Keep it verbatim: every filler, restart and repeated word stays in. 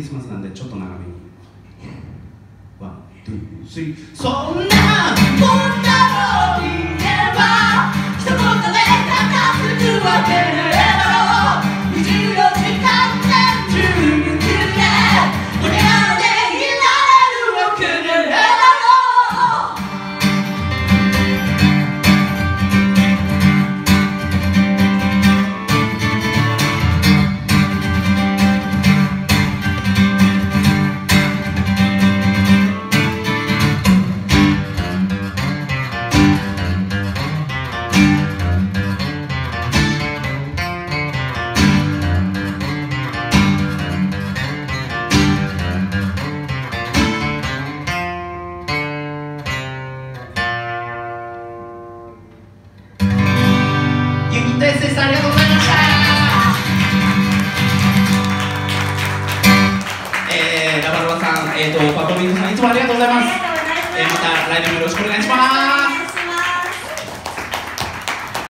スマスなんでちょっと長めに。ワン、ツー、スリー。そんなこんなの言えば一言で片付くわけねえだろう。にじゅうよじかんで十分で俺らでいられるわけねえだろう。ユニット エスエス ありがとうございました。えー、ラバラバさん、えーと、パコミンさんいつもありがとうございます。えー、また来年もよろしくお願いします。